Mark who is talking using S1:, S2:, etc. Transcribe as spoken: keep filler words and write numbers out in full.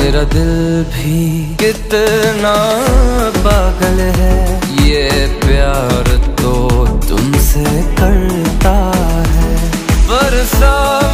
S1: मेरा दिल भी कितना पागल है, ये प्यार तो तुमसे करता है। बरसा